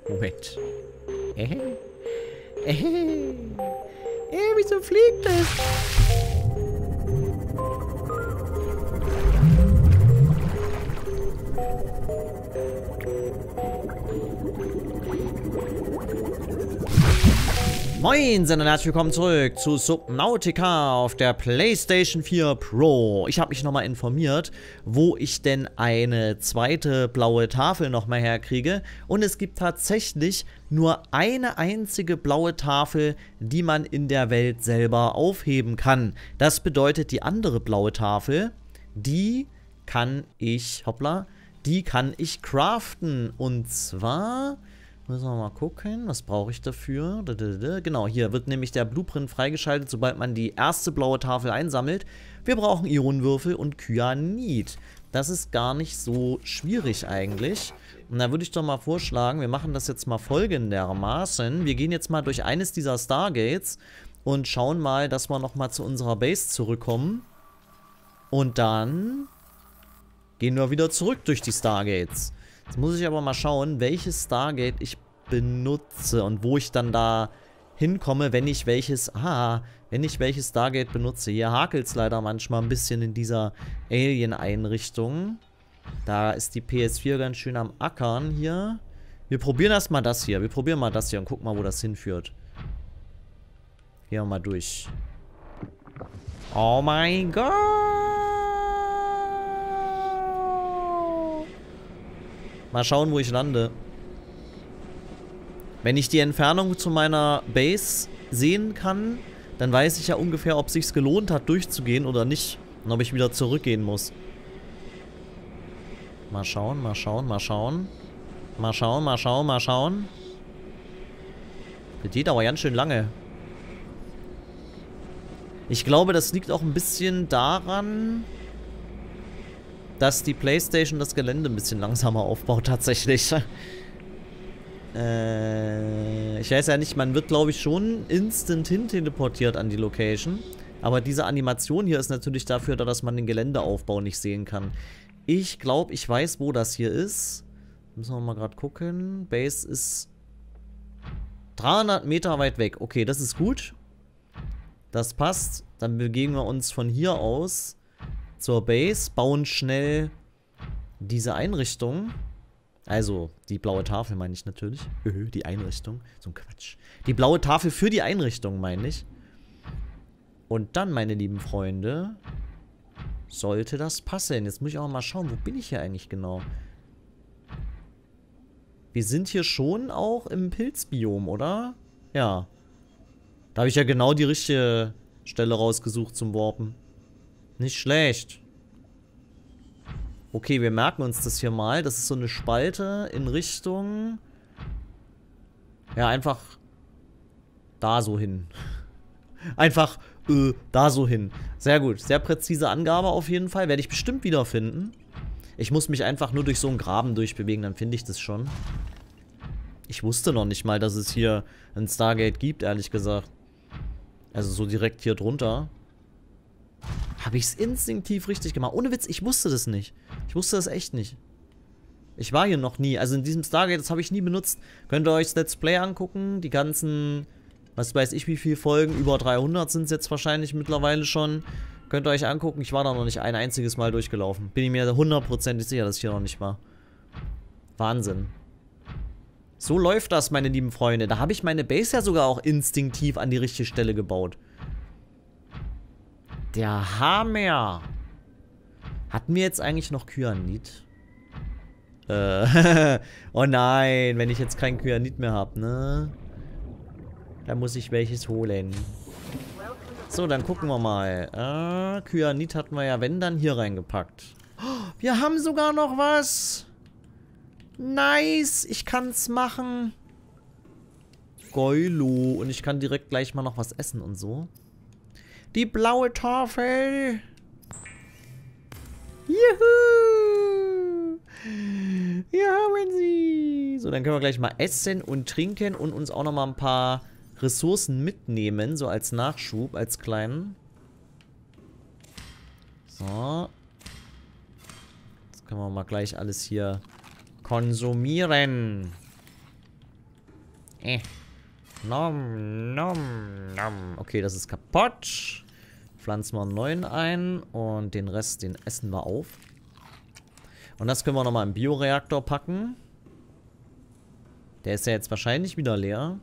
Moment. Wieso fliegt es? Moin, und herzlich willkommen zurück zu Subnautica auf der PlayStation 4 Pro. Ich habe mich nochmal informiert, wo ich denn eine zweite blaue Tafel nochmal herkriege. Und es gibt tatsächlich nur eine einzige blaue Tafel, die man in der Welt selber aufheben kann. Das bedeutet, die andere blaue Tafel, die kann ich, die kann ich craften. Und zwar... Müssen wir mal gucken, was brauche ich dafür? Genau, hier wird nämlich der Blueprint freigeschaltet, sobald man die erste blaue Tafel einsammelt. Wir brauchen Ionenwürfel und Kyanit. Das ist gar nicht so schwierig eigentlich. Und da würde ich doch mal vorschlagen, wir machen das jetzt mal folgendermaßen. Wir gehen jetzt mal durch eines dieser Stargates und schauen mal, dass wir nochmal zu unserer Base zurückkommen. Und dann gehen wir wieder zurück durch die Stargates. Jetzt muss ich aber mal schauen, welches Stargate ich benutze und wo ich dann da hinkomme, wenn ich welches Stargate benutze. Hier hakelt es leider manchmal ein bisschen in dieser Alien-Einrichtung. Da ist die PS4 ganz schön am Ackern hier. Wir probieren erstmal das hier. Wir probieren mal das hier und gucken mal, wo das hinführt. Gehen wir mal durch. Oh mein Gott! Mal schauen, wo ich lande. Wenn ich die Entfernung zu meiner Base sehen kann, dann weiß ich ja ungefähr, ob es sich gelohnt hat, durchzugehen oder nicht. Und ob ich wieder zurückgehen muss. Mal schauen, mal schauen, mal schauen. Mal schauen, mal schauen, mal schauen. Das geht aber ganz schön lange. Ich glaube, das liegt auch ein bisschen daran, dass die PlayStation das Gelände ein bisschen langsamer aufbaut, tatsächlich. Ich weiß ja nicht, man wird, glaube ich, schon instant hin teleportiert an die Location. Aber diese Animation hier ist natürlich dafür da, dass man den Geländeaufbau nicht sehen kann. Ich glaube, ich weiß, wo das hier ist. Müssen wir mal gerade gucken. Base ist 300 Meter weit weg. Okay, das ist gut. Das passt. Dann bewegen wir uns von hier aus zur Base, bauen schnell diese Einrichtung. Also, die blaue Tafel meine ich natürlich. Die Einrichtung. So ein Quatsch. Die blaue Tafel für die Einrichtung meine ich. Und dann, meine lieben Freunde, sollte das passen. Jetzt muss ich auch mal schauen, wo bin ich hier eigentlich genau? Wir sind hier schon auch im Pilzbiom, oder? Ja. Da habe ich ja genau die richtige Stelle rausgesucht zum Warpen. Nicht schlecht. Okay, wir merken uns das hier mal. Das ist so eine Spalte in Richtung... Ja, einfach da so hin. Einfach da so hin. Sehr gut. Sehr präzise Angabe auf jeden Fall. Werde ich bestimmt wiederfinden. Ich muss mich einfach nur durch so einen Graben durchbewegen, dann finde ich das schon. Ich wusste noch nicht mal, dass es hier ein Stargate gibt, ehrlich gesagt. Also so direkt hier drunter. Habe ich es instinktiv richtig gemacht? Ohne Witz, ich wusste das nicht. Ich wusste das echt nicht. Ich war hier noch nie. Also in diesem Stargate, das habe ich nie benutzt. Könnt ihr euch das Let's Play angucken. Die ganzen, was weiß ich wie viele Folgen, über 300 sind es jetzt wahrscheinlich mittlerweile schon. Könnt ihr euch angucken. Ich war da noch nicht ein einziges Mal durchgelaufen. Bin ich mir hundertprozentig sicher, dass ich hier noch nicht war. Wahnsinn. So läuft das, meine lieben Freunde. Da habe ich meine Base ja sogar auch instinktiv an die richtige Stelle gebaut. Der Hammer. Hatten wir jetzt eigentlich noch Kyanit? Oh nein, wenn ich jetzt kein Kyanit mehr habe, ne? Da muss ich welches holen. So, dann gucken wir mal. Kyanit hatten wir ja, wenn, dann hier reingepackt. Oh, wir haben sogar noch was. Nice, ich kann's machen. Geilo. Und ich kann direkt gleich mal noch was essen und so. Die blaue Tafel. Juhu. Wir haben sie. So, dann können wir gleich mal essen und trinken und uns auch noch mal ein paar Ressourcen mitnehmen. So als Nachschub, als kleinen. So. Jetzt können wir mal gleich alles hier konsumieren. Nom, nom, nom. Okay, das ist kaputt. Pflanzen wir einen neuen ein und den Rest, den essen wir auf. Und das können wir nochmal im Bioreaktor packen. Der ist ja jetzt wahrscheinlich wieder leer.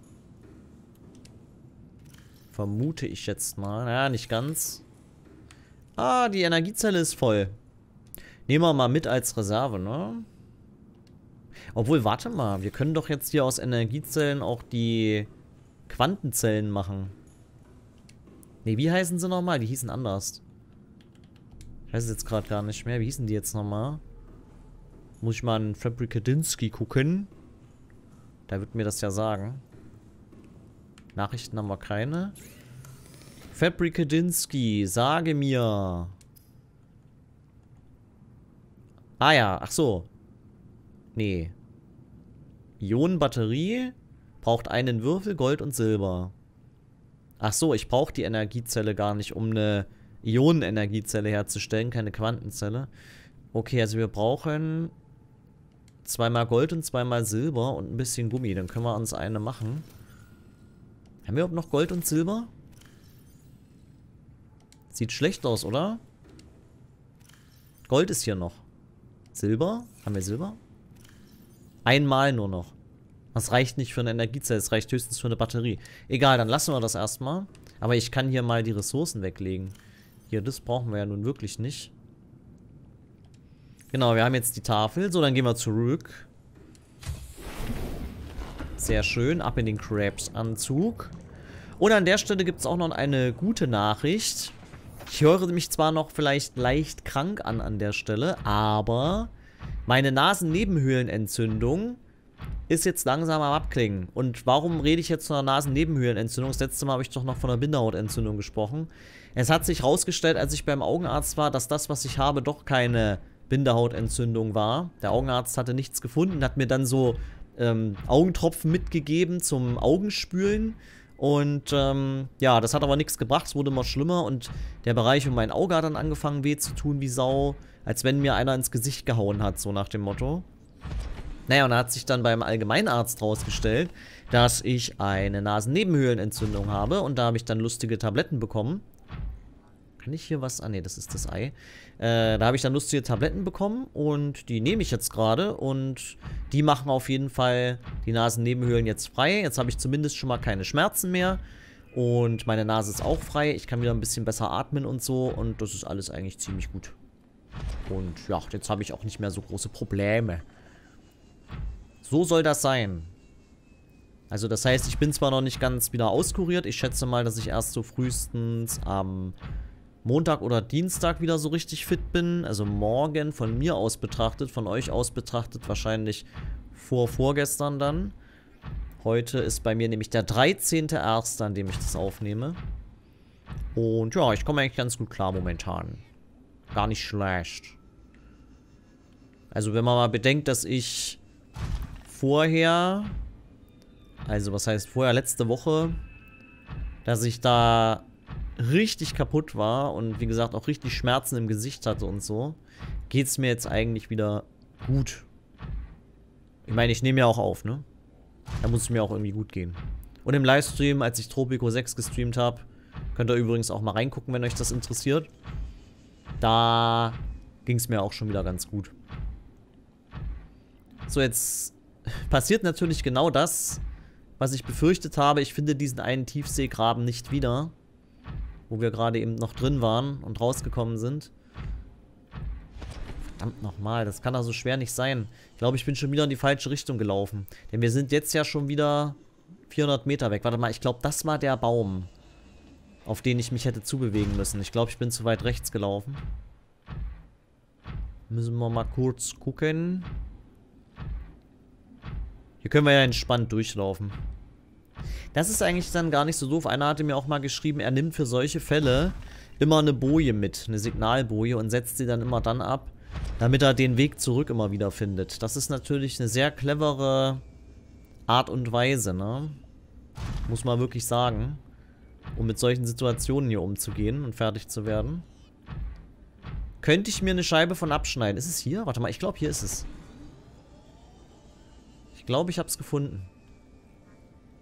Vermute ich jetzt mal. Naja, nicht ganz. Ah, die Energiezelle ist voll. Nehmen wir mal mit als Reserve, ne? Obwohl, warte mal. Wir können doch jetzt hier aus Energiezellen auch die Quantenzellen machen. Ne, wie heißen sie nochmal? Die hießen anders. Ich weiß es jetzt gerade gar nicht mehr. Wie hießen die jetzt nochmal? Muss ich mal an Fabrikadinsky gucken. Da wird mir das ja sagen. Nachrichten haben wir keine. Fabrikadinsky, sage mir. Ah ja, ach so. Nee. Ionenbatterie braucht einen Würfel, Gold und Silber. Ach so, ich brauche die Energiezelle gar nicht, um eine Ionenenergiezelle herzustellen, keine Quantenzelle. Okay, also wir brauchen 2-mal Gold und 2-mal Silber und ein bisschen Gummi. Dann können wir uns eine machen. Haben wir überhaupt noch Gold und Silber? Sieht schlecht aus, oder? Gold ist hier noch. Silber? Haben wir Silber? Einmal nur noch. Das reicht nicht für eine Energiezelle, das reicht höchstens für eine Batterie. Egal, dann lassen wir das erstmal. Aber ich kann hier mal die Ressourcen weglegen. Hier, das brauchen wir ja nun wirklich nicht. Genau, wir haben jetzt die Tafel. So, dann gehen wir zurück. Sehr schön, ab in den Krabs-Anzug. Und an der Stelle gibt es auch noch eine gute Nachricht. Ich höre mich zwar noch vielleicht leicht krank an der Stelle, aber meine Nasennebenhöhlenentzündung ist jetzt langsam am Abklingen. Und warum rede ich jetzt von einer Nasennebenhöhlenentzündung? Das letzte Mal habe ich doch noch von einer Bindehautentzündung gesprochen. Es hat sich herausgestellt, als ich beim Augenarzt war, dass das, was ich habe, doch keine Bindehautentzündung war. Der Augenarzt hatte nichts gefunden, hat mir dann so Augentropfen mitgegeben zum Augenspülen. Und ja, das hat aber nichts gebracht, es wurde immer schlimmer und der Bereich um mein Auge hat dann angefangen weh zu tun wie Sau, als wenn mir einer ins Gesicht gehauen hat, so nach dem Motto. Naja, und da hat sich dann beim Allgemeinarzt rausgestellt, dass ich eine Nasennebenhöhlenentzündung habe und da habe ich dann lustige Tabletten bekommen. Kann ich hier was? Ah ne, das ist das Ei. Da habe ich dann lustige Tabletten bekommen und die nehme ich jetzt gerade und die machen auf jeden Fall die Nasennebenhöhlen jetzt frei. Jetzt habe ich zumindest schon mal keine Schmerzen mehr und meine Nase ist auch frei. Ich kann wieder ein bisschen besser atmen und so und das ist alles eigentlich ziemlich gut. Und ja, jetzt habe ich auch nicht mehr so große Probleme. So soll das sein. Also das heißt, ich bin zwar noch nicht ganz wieder auskuriert. Ich schätze mal, dass ich erst so frühestens am Montag oder Dienstag wieder so richtig fit bin. Also morgen von mir aus betrachtet, von euch aus betrachtet wahrscheinlich vorgestern dann. Heute ist bei mir nämlich der 13.01., an dem ich das aufnehme. Und ja, ich komme eigentlich ganz gut klar momentan. Gar nicht schlecht. Also wenn man mal bedenkt, dass ich vorher, also was heißt vorher, letzte Woche, dass ich da richtig kaputt war und wie gesagt auch richtig Schmerzen im Gesicht hatte und so, geht es mir jetzt eigentlich wieder gut. Ich meine, ich nehme ja auch auf, ne? Da muss es mir auch irgendwie gut gehen. Und im Livestream, als ich Tropico 6 gestreamt habe, könnt ihr übrigens auch mal reingucken, wenn euch das interessiert. Da ging es mir auch schon wieder ganz gut. So, jetzt passiert natürlich genau das, was ich befürchtet habe. Ich finde diesen einen Tiefseegraben nicht wieder, wo wir gerade eben noch drin waren und rausgekommen sind. Verdammt nochmal, das kann doch so schwer nicht sein. Ich glaube, ich bin schon wieder in die falsche Richtung gelaufen. Denn wir sind jetzt ja schon wieder 400 Meter weg. Warte mal, ich glaube, das war der Baum, auf den ich mich hätte zubewegen müssen. Ich glaube, ich bin zu weit rechts gelaufen. Müssen wir mal kurz gucken. Hier können wir ja entspannt durchlaufen. Das ist eigentlich dann gar nicht so doof. Einer hatte mir auch mal geschrieben, er nimmt für solche Fälle immer eine Boje mit, eine Signalboje und setzt sie dann immer dann ab, damit er den Weg zurück immer wieder findet. Das ist natürlich eine sehr clevere Art und Weise, ne? Muss man wirklich sagen, um mit solchen Situationen hier umzugehen und fertig zu werden. Könnte ich mir eine Scheibe von abschneiden? Ist es hier? Warte mal, ich glaube, hier ist es. Ich glaube, ich habe es gefunden.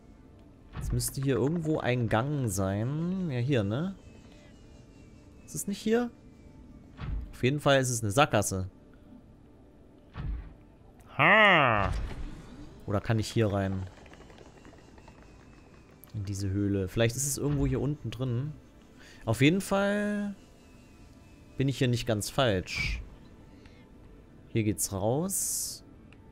Es müsste hier irgendwo ein Gang sein. Ja, hier, ne? Ist es nicht hier? Auf jeden Fall ist es eine Sackgasse. Ha! Oder kann ich hier rein? In diese Höhle. Vielleicht ist es irgendwo hier unten drin. Auf jeden Fall bin ich hier nicht ganz falsch. Hier geht's raus.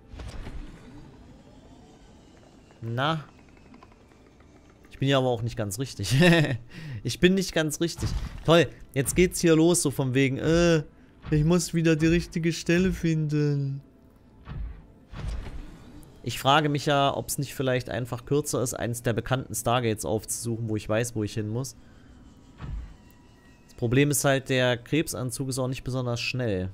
Na. Ich bin ja aber auch nicht ganz richtig. Ich bin nicht ganz richtig. Toll, jetzt geht's hier los, so von wegen, ich muss wieder die richtige Stelle finden. Ich frage mich ja, ob es nicht vielleicht einfach kürzer ist, eines der bekannten Stargates aufzusuchen, wo ich weiß, wo ich hin muss. Das Problem ist halt, der Krebsanzug ist auch nicht besonders schnell.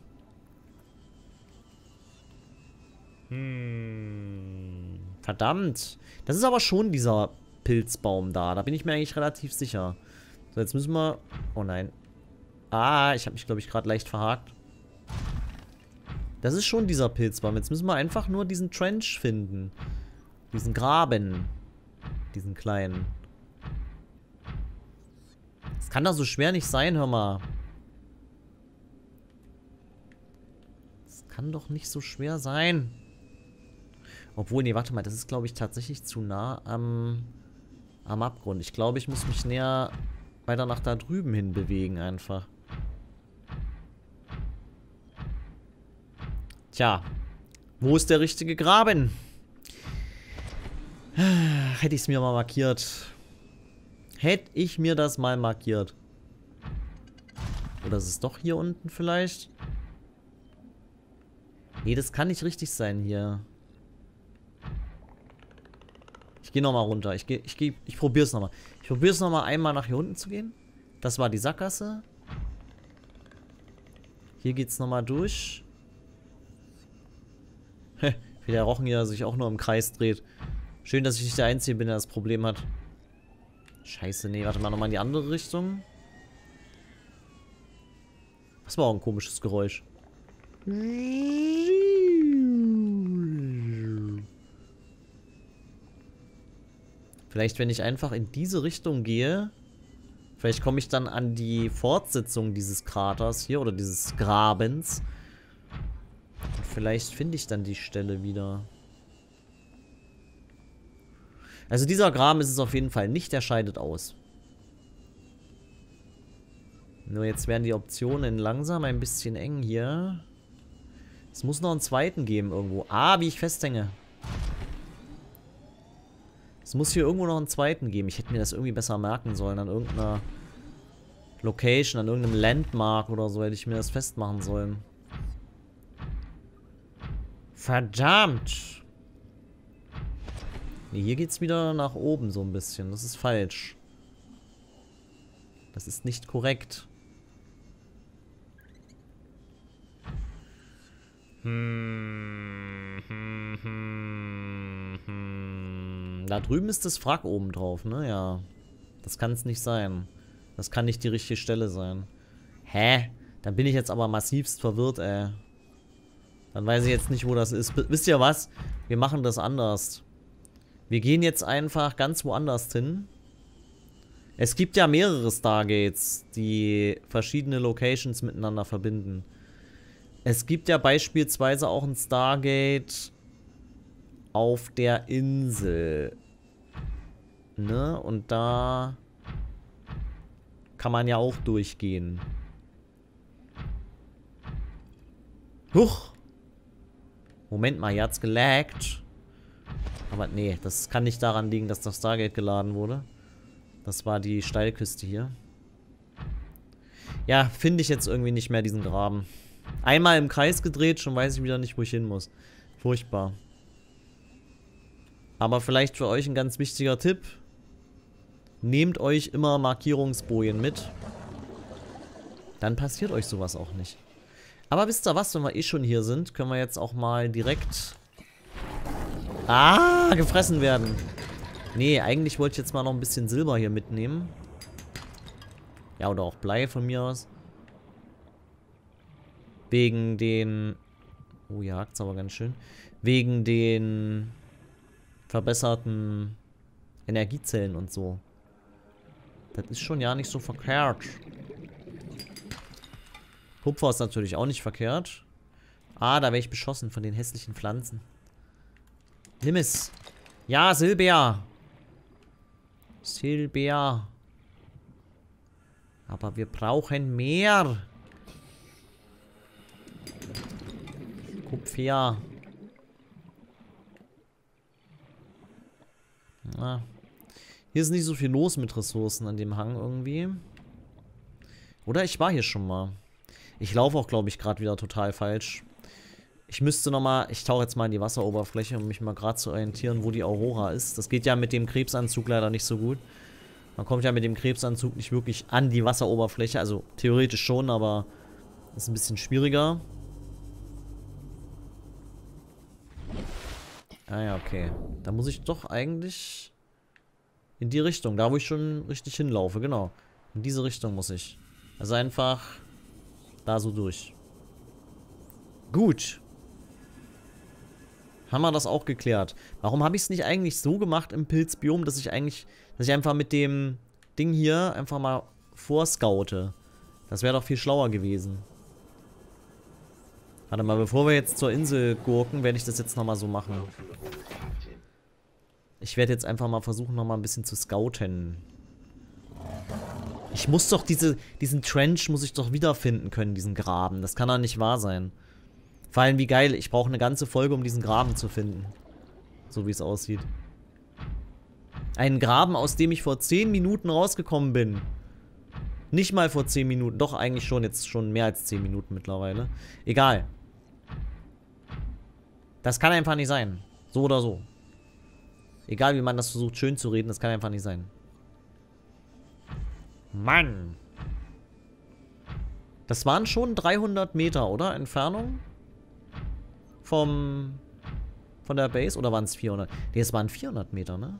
Verdammt. Das ist aber schon dieser Pilzbaum da. Da bin ich mir eigentlich relativ sicher. So, jetzt müssen wir... Oh nein. Ah, ich habe mich, glaube ich, gerade leicht verhakt. Das ist schon dieser Pilzbaum. Jetzt müssen wir einfach nur diesen Trench finden. Diesen Graben. Diesen kleinen. Das kann doch so schwer nicht sein, hör mal. Das kann doch nicht so schwer sein. Obwohl, nee, warte mal. Das ist, glaube ich, tatsächlich zu nah am Abgrund. Ich glaube, ich muss mich näher weiter nach da drüben hin bewegen einfach. Tja, wo ist der richtige Graben? Hätte ich es mir mal markiert. Hätte ich mir das mal markiert. Oder ist es doch hier unten vielleicht? Nee, das kann nicht richtig sein hier. Ich gehe nochmal runter. Ich probiere es nochmal. Ich probiere es nochmal einmal nach hier unten zu gehen. Das war die Sackgasse. Hier geht es nochmal durch. Wie der Rochen hier sich auch nur im Kreis dreht. Schön, dass ich nicht der Einzige bin, der das Problem hat. Scheiße, nee, warte mal, nochmal in die andere Richtung. Das war auch ein komisches Geräusch. Vielleicht, wenn ich einfach in diese Richtung gehe, vielleicht komme ich dann an die Fortsetzung dieses Kraters hier oder dieses Grabens. Und vielleicht finde ich dann die Stelle wieder. Also dieser Graben ist es auf jeden Fall nicht, der scheidet aus. Nur jetzt werden die Optionen langsam ein bisschen eng hier. Es muss noch einen zweiten geben irgendwo. Ah, wie ich festhänge. Es muss hier irgendwo noch einen zweiten geben. Ich hätte mir das irgendwie besser merken sollen. An irgendeiner Location, an irgendeinem Landmark oder so hätte ich mir das festmachen sollen. Verdammt! Nee, hier geht's wieder nach oben so ein bisschen. Das ist falsch. Das ist nicht korrekt. Da drüben ist das Wrack oben drauf, ne? Ja. Das kann es nicht sein. Das kann nicht die richtige Stelle sein. Hä? Dann bin ich jetzt aber massivst verwirrt, ey. Dann weiß ich jetzt nicht, wo das ist. Wisst ihr was? Wir machen das anders. Wir gehen jetzt einfach ganz woanders hin. Es gibt ja mehrere Stargates, die verschiedene Locations miteinander verbinden. Es gibt ja beispielsweise auch ein Stargate auf der Insel. Ne? Und da kann man ja auch durchgehen. Huch! Moment mal, hier hat's gelaggt. Aber nee, das kann nicht daran liegen, dass das Stargate geladen wurde. Das war die Steilküste hier. Ja, finde ich jetzt irgendwie nicht mehr diesen Graben. Einmal im Kreis gedreht, schon weiß ich wieder nicht, wo ich hin muss. Furchtbar. Aber vielleicht für euch ein ganz wichtiger Tipp. Nehmt euch immer Markierungsbojen mit. Dann passiert euch sowas auch nicht. Aber wisst ihr was, wenn wir eh schon hier sind, können wir jetzt auch mal direkt... Ah, gefressen werden. Nee, eigentlich wollte ich jetzt mal noch ein bisschen Silber hier mitnehmen. Ja, oder auch Blei von mir aus. Wegen den... Oh, hier hakt's aber ganz schön. Wegen den verbesserten Energiezellen und so. Das ist schon ja nicht so verkehrt. Kupfer ist natürlich auch nicht verkehrt. Ah, da wäre ich beschossen von den hässlichen Pflanzen. Nimm es. Ja, Silber. Silber. Aber wir brauchen mehr. Kupfer. Ah. Hier ist nicht so viel los mit Ressourcen an dem Hang irgendwie. Oder ich war hier schon mal. Ich laufe auch, glaube ich, gerade wieder total falsch. Ich müsste nochmal, ich tauche jetzt mal in die Wasseroberfläche, um mich mal gerade zu orientieren, wo die Aurora ist. Das geht ja mit dem Krebsanzug leider nicht so gut. Man kommt ja mit dem Krebsanzug nicht wirklich an die Wasseroberfläche. Also theoretisch schon, aber ist ein bisschen schwieriger. Ah ja, okay. Da muss ich doch eigentlich in die Richtung, da wo ich schon richtig hinlaufe, genau. In diese Richtung muss ich. Also einfach da so durch. Gut. Haben wir das auch geklärt. Warum habe ich es nicht eigentlich so gemacht im Pilzbiom, dass ich einfach mit dem Ding hier einfach mal vorscoute? Das wäre doch viel schlauer gewesen. Warte mal, bevor wir jetzt zur Insel gurken, werde ich das jetzt nochmal so machen. Ich werde jetzt einfach mal versuchen, nochmal ein bisschen zu scouten. Ich muss doch diesen Trench muss ich doch wiederfinden können, diesen Graben. Das kann doch nicht wahr sein. Vor allem, wie geil, ich brauche eine ganze Folge, um diesen Graben zu finden. So wie es aussieht. Einen Graben, aus dem ich vor 10 Minuten rausgekommen bin. Nicht mal vor 10 Minuten. Doch, eigentlich schon. Jetzt schon mehr als 10 Minuten mittlerweile. Egal. Das kann einfach nicht sein. So oder so. Egal, wie man das versucht, schön zu reden, das kann einfach nicht sein. Mann. Das waren schon 300 Meter, oder? Entfernung? Von der Base? Oder waren es 400? Ne, es waren 400 Meter, ne?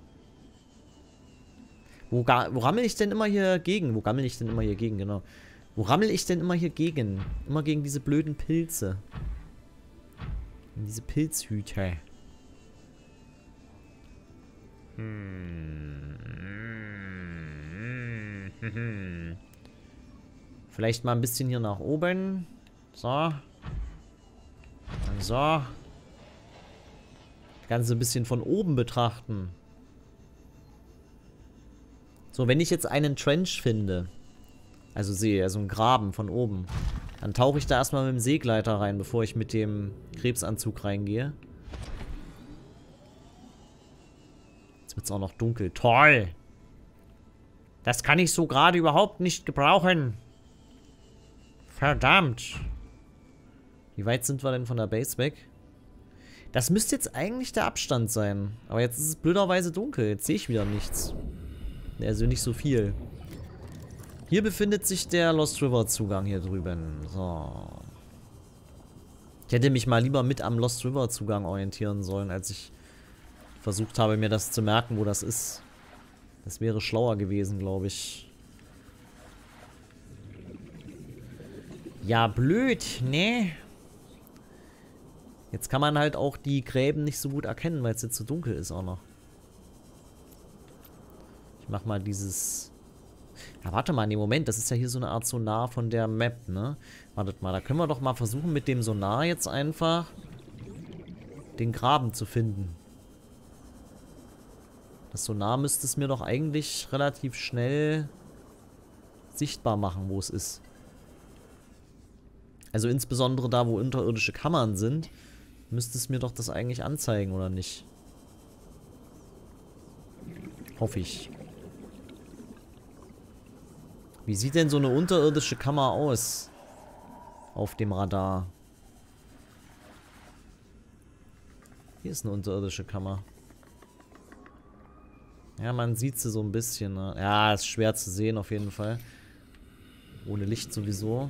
Wo rammel ich denn immer hier gegen? Wo gammel ich denn immer hier gegen, genau. Wo rammel ich denn immer hier gegen? Immer gegen diese blöden Pilze. Gegen diese Pilzhüter. Vielleicht mal ein bisschen hier nach oben. So. So. Das Ganze ein bisschen von oben betrachten. So, wenn ich jetzt einen Trench finde, also sehe, also einen Graben von oben, dann tauche ich da erstmal mit dem Seegleiter rein, bevor ich mit dem Krebsanzug reingehe. Jetzt wird es auch noch dunkel. Toll! Das kann ich so gerade überhaupt nicht gebrauchen. Verdammt. Wie weit sind wir denn von der Base weg? Das müsste jetzt eigentlich der Abstand sein. Aber jetzt ist es blöderweise dunkel. Jetzt sehe ich wieder nichts. Also nicht so viel. Hier befindet sich der Lost River Zugang hier drüben. So. Ich hätte mich mal lieber mit am Lost River Zugang orientieren sollen, als ich versucht habe, mir das zu merken, wo das ist. Das wäre schlauer gewesen, glaube ich. Ja, blöd, ne? Jetzt kann man halt auch die Gräben nicht so gut erkennen, weil es jetzt so dunkel ist auch noch. Ich mach mal dieses... Ja, warte mal, nee, Moment, das ist ja hier so eine Art Sonar von der Map, ne? Wartet mal, da können wir doch mal versuchen, mit dem Sonar jetzt einfach den Graben zu finden. Das Sonar müsste es mir doch eigentlich relativ schnell sichtbar machen, wo es ist. Also insbesondere da, wo unterirdische Kammern sind, müsste es mir doch das eigentlich anzeigen, oder nicht? Hoffe ich. Wie sieht denn so eine unterirdische Kammer aus? Auf dem Radar. Hier ist eine unterirdische Kammer. Ja, man sieht sie so ein bisschen. Ne? Ja, ist schwer zu sehen auf jeden Fall. Ohne Licht sowieso.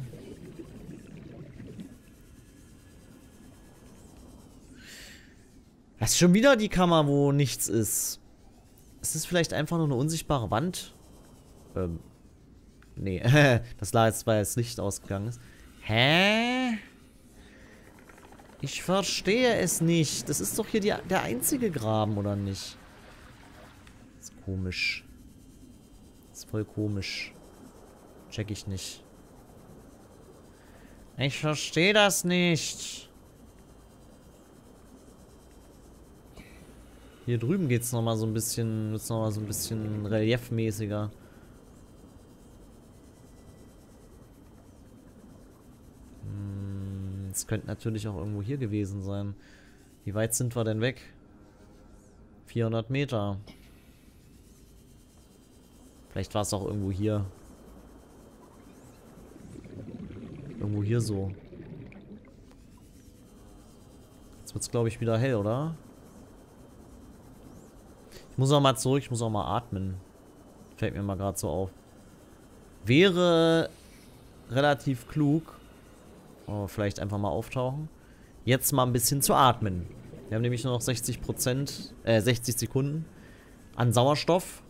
Das ist schon wieder die Kammer, wo nichts ist. Ist das vielleicht einfach nur eine unsichtbare Wand? Nee. Das war jetzt, weil das Licht ausgegangen ist. Hä? Ich verstehe es nicht. Das ist doch hier der einzige Graben, oder nicht? Das ist komisch. Das ist voll komisch. Check ich nicht. Ich verstehe das nicht. Hier drüben geht's nochmal so ein bisschen, wird's nochmal so ein bisschen reliefmäßiger. Das könnte natürlich auch irgendwo hier gewesen sein. Wie weit sind wir denn weg? 400 Meter. Vielleicht war es auch irgendwo hier. Irgendwo hier so. Jetzt wird es, glaube ich, wieder hell, oder? Ich muss auch mal zurück, ich muss auch mal atmen. Fällt mir mal gerade so auf. Wäre relativ klug. Oh, vielleicht einfach mal auftauchen. Jetzt mal ein bisschen zu atmen. Wir haben nämlich nur noch 60%, 60 Sekunden an Sauerstoff.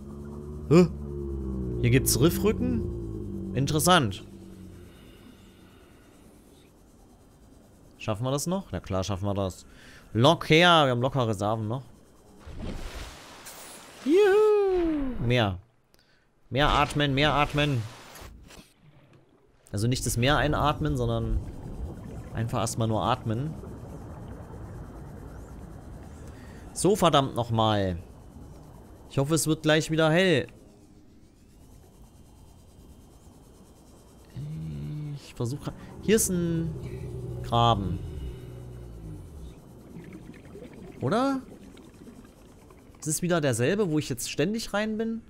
Hier gibt's Riffrücken. Interessant. Schaffen wir das noch? Na klar, schaffen wir das. Locker, wir haben locker Reserven noch. Juhu. Mehr. Mehr atmen, mehr atmen. Also nicht das Meer einatmen, sondern einfach erstmal nur atmen. So, verdammt nochmal. Ich hoffe, es wird gleich wieder hell. Ich versuche... Hier ist ein Graben. Oder? Ist es wieder derselbe, wo ich jetzt ständig rein bin?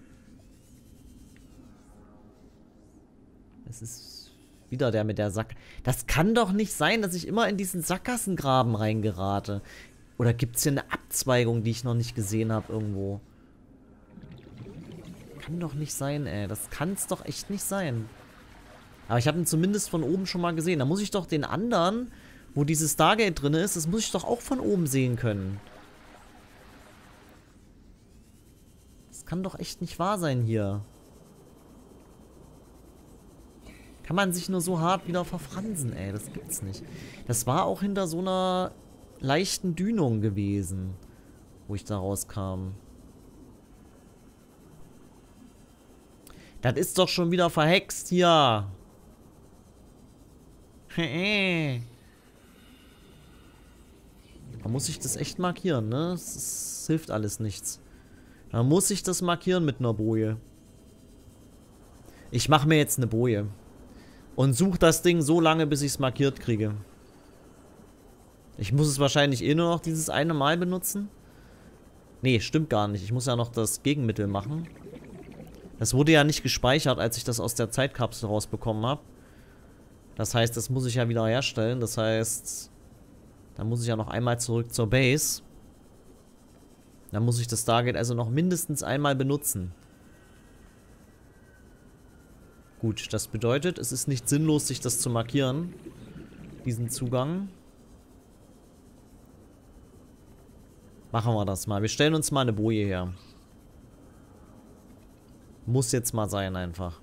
Es ist wieder der mit der Sack... Das kann doch nicht sein, dass ich immer in diesen Sackgassengraben reingerate. Oder gibt es hier eine Abzweigung, die ich noch nicht gesehen habe irgendwo? Kann doch nicht sein, ey. Das kann es doch echt nicht sein. Aber ich habe ihn zumindest von oben schon mal gesehen. Da muss ich doch den anderen, wo dieses Stargate drin ist, das muss ich doch auch von oben sehen können. Das kann doch echt nicht wahr sein hier. Kann man sich nur so hart wieder verfransen, ey. Das gibt's nicht. Das war auch hinter so einer leichten Dünung gewesen, wo ich da rauskam. Das ist doch schon wieder verhext hier. Da muss ich das echt markieren, ne? Das hilft alles nichts. Da muss ich das markieren mit einer Boje. Ich mache mir jetzt eine Boje. Und suche das Ding so lange, bis ich es markiert kriege. Ich muss es wahrscheinlich eh nur noch dieses eine Mal benutzen. Nee, stimmt gar nicht. Ich muss ja noch das Gegenmittel machen. Das wurde ja nicht gespeichert, als ich das aus der Zeitkapsel rausbekommen habe. Das heißt, das muss ich ja wieder herstellen. Das heißt, da muss ich ja noch einmal zurück zur Base. Dann muss ich das Stargate also noch mindestens einmal benutzen. Gut, das bedeutet, es ist nicht sinnlos, sich das zu markieren. Diesen Zugang. Machen wir das mal. Wir stellen uns mal eine Boje her. Muss jetzt mal sein einfach.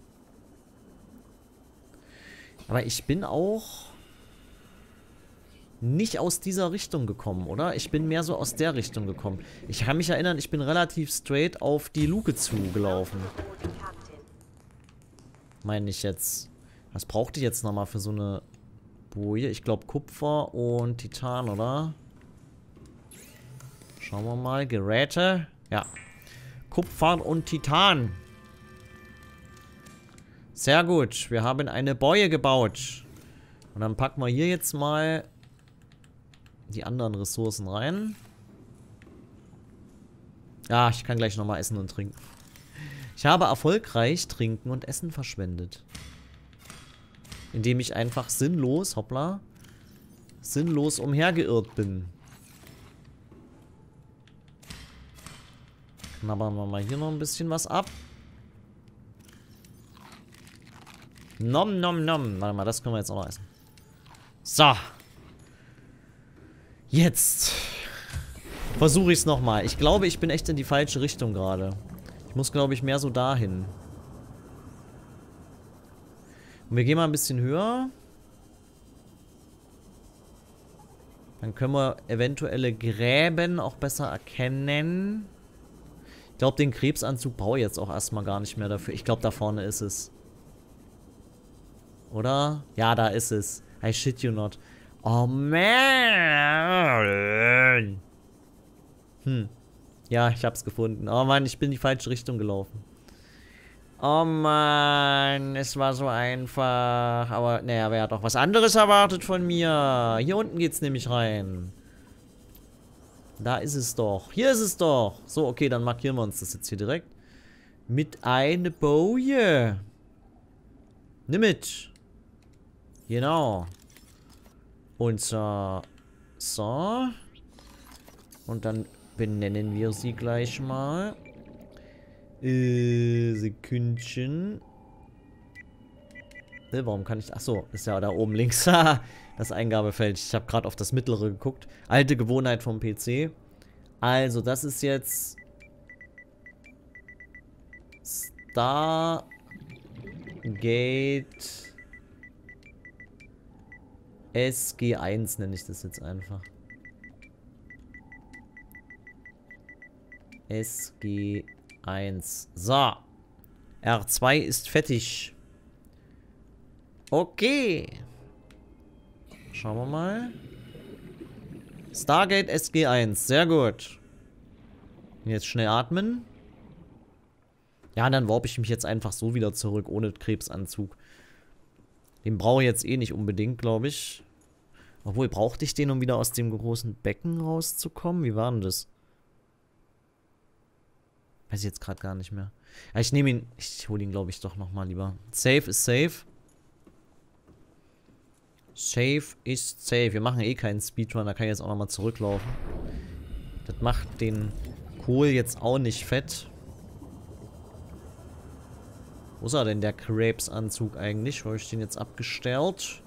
Aber ich bin auch nicht aus dieser Richtung gekommen, oder? Ich bin mehr so aus der Richtung gekommen. Ich kann mich erinnern, ich bin relativ straight auf die Luke zugelaufen. Meine ich jetzt. Was brauchte ich jetzt nochmal für so eine Boje? Ich glaube Kupfer und Titan, oder? Schauen wir mal. Geräte. Ja. Kupfer und Titan. Sehr gut. Wir haben eine Boje gebaut. Und dann packen wir hier jetzt mal die anderen Ressourcen rein. Ja, ich kann gleich nochmal essen und trinken. Ich habe erfolgreich Trinken und Essen verschwendet. Indem ich einfach sinnlos, hoppla, sinnlos umhergeirrt bin. Knabbern wir mal hier noch ein bisschen was ab. Nom, nom, nom. Warte mal, das können wir jetzt auch noch essen. So. Jetzt versuche ich es nochmal. Ich glaube, ich bin echt in die falsche Richtung gerade. Ich muss, glaube ich, mehr so dahin. Und wir gehen mal ein bisschen höher. Dann können wir eventuelle Gräben auch besser erkennen. glaube, den Krebsanzug brauche ich jetzt auch erstmal gar nicht mehr dafür. Ich glaube, da vorne ist es. Oder? Ja, da ist es. I shit you not. Oh, man. Ja, ich hab's gefunden. Oh, Mann, ich bin in die falsche Richtung gelaufen. Oh, Mann. Es war so einfach. Aber, naja, wer hat auch was anderes erwartet von mir? Hier unten geht's nämlich rein. Da ist es doch. Hier ist es doch. So, okay, dann markieren wir uns das jetzt hier direkt. Mit einer Boje. Nimm mit. Genau. Und so. So. Und dann benennen wir sie gleich mal. Sekündchen. Warum kann ich... Achso, ist ja da oben links. Das Eingabefeld. Ich habe gerade auf das mittlere geguckt. Alte Gewohnheit vom PC. Also, das ist jetzt... Stargate... SG1 nenne ich das jetzt einfach. SG1. So. R2 ist fertig. Okay. Schauen wir mal. Stargate SG1. Sehr gut. Jetzt schnell atmen. Ja, dann warp ich mich jetzt einfach so wieder zurück, ohne Krebsanzug. Den brauche ich jetzt eh nicht unbedingt, glaube ich. Obwohl, brauchte ich den, um wieder aus dem großen Becken rauszukommen? Wie war denn das? Weiß ich jetzt gerade gar nicht mehr. Ja, ich nehme ihn... Ich hole ihn, glaube ich, doch nochmal lieber. Safe ist safe. Safe ist safe. Wir machen eh keinen Speedrun, da kann ich jetzt auch nochmal zurücklaufen. Das macht den Kohl jetzt auch nicht fett. Wo ist er denn, der Krebsanzug eigentlich? Wo habe ich den jetzt abgestellt?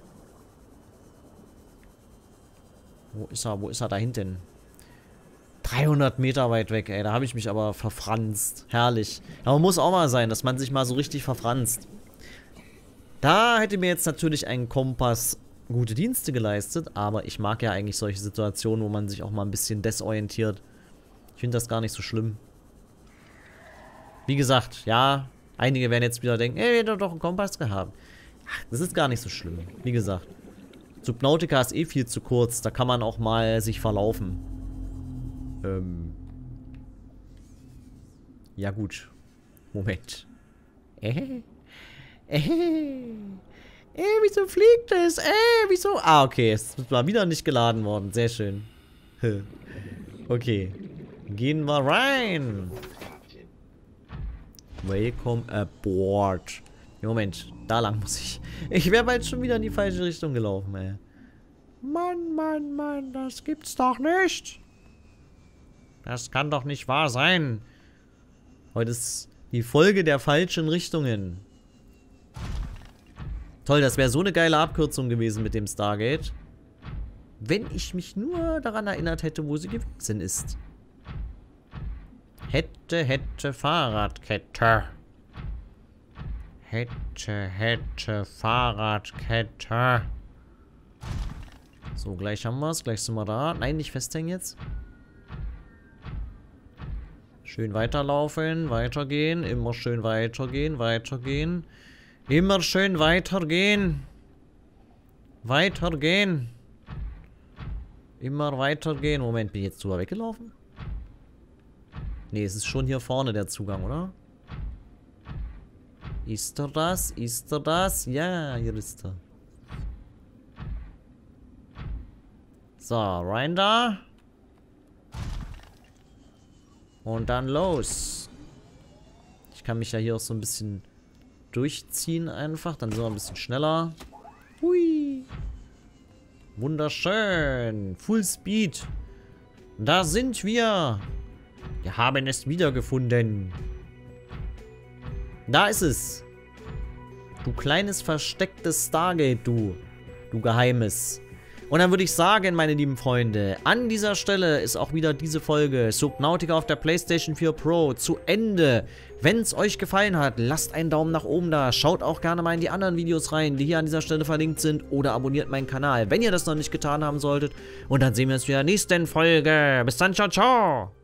Wo ist er? Wo ist er da hinten? 300 Meter weit weg, ey. Da habe ich mich aber verfranst. Herrlich. Aber muss auch mal sein, dass man sich mal so richtig verfranst. Da hätte mir jetzt natürlich ein Kompass gute Dienste geleistet, aber ich mag ja eigentlich solche Situationen, wo man sich auch mal ein bisschen desorientiert. Ich finde das gar nicht so schlimm. Wie gesagt, ja, einige werden jetzt wieder denken, ey, wir hätten doch einen Kompass gehabt. Ach, das ist gar nicht so schlimm. Wie gesagt, Subnautica ist eh viel zu kurz, da kann man auch mal sich verlaufen. Ja gut. Moment. Wieso fliegt es? Wieso? Ah, okay. Es war wieder nicht geladen worden. Sehr schön. Okay. Gehen wir rein. Welcome aboard. Moment. Da lang muss ich. Ich wäre bald schon wieder in die falsche Richtung gelaufen, ey. Mann, Mann, Mann. Das gibt's doch nicht. Das kann doch nicht wahr sein. Heute ist die Folge der falschen Richtungen. Toll, das wäre so eine geile Abkürzung gewesen mit dem Stargate. Wenn ich mich nur daran erinnert hätte, wo sie gewesen ist. Hätte Fahrradkette. Hätte Fahrradkette. So, gleich haben wir es. Gleich sind wir da. Nein, nicht festhängen jetzt. Schön weiterlaufen, weitergehen. Immer schön weitergehen, weitergehen. Immer schön weitergehen. Weitergehen. Immer weitergehen. Moment, bin ich jetzt drüber weggelaufen? Ne, es ist schon hier vorne der Zugang, oder? Ist er das? Ist er das? Ja, hier ist er. So, rein da. Und dann los. Ich kann mich ja hier auch so ein bisschen durchziehen einfach. Dann sind wir ein bisschen schneller. Hui. Wunderschön. Full Speed. Da sind wir. Wir haben es wiedergefunden. Da ist es. Du kleines verstecktes Stargate, du. Du Geheimes. Und dann würde ich sagen, meine lieben Freunde, an dieser Stelle ist auch wieder diese Folge Subnautica auf der PlayStation 4 Pro zu Ende. Wenn es euch gefallen hat, lasst einen Daumen nach oben da. Schaut auch gerne mal in die anderen Videos rein, die hier an dieser Stelle verlinkt sind. Oder abonniert meinen Kanal, wenn ihr das noch nicht getan haben solltet. Und dann sehen wir uns wieder in der nächsten Folge. Bis dann, ciao, ciao.